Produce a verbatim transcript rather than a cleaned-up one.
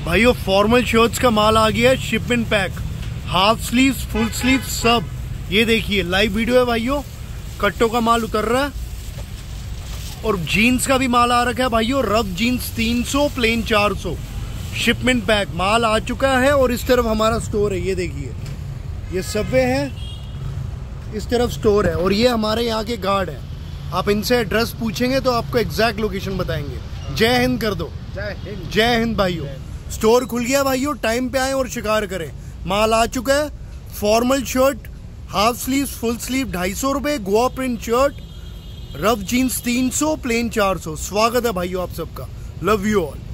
भाइयों formal shirts का माल आ गया है, shipment pack, half sleeves, full sleeves सब। ये देखिए लाइव वीडियो है भाइयों, कट्टों का माल उतर रहा है और जीन्स का भी माल आ रखा है भाइयों। रफ जीन्स तीन सौ, प्लेन चार सौ, शिपमेंट पैक माल आ चुका है। और इस तरफ हमारा स्टोर है, ये देखिए ये सबवे है, इस तरफ स्टोर है और ये हमारे यहाँ के गार्ड है। आप इनसे एड्रेस पूछेंगे तो आपको एग्जैक्ट लोकेशन बताएंगे। जय हिंद कर दो। जय हिंद। जय हिंद भाइयों। स्टोर खुल गया भाइयों, टाइम पे आए और शिकार करें। माल आ चुका है, formal shirt half sleeve, full sleeve ढाई सौ रुपये, Goa print shirt, rough jeans तीन सौ, प्लेन चार सौ। स्वागत है भाइयों आप सबका। Love you all.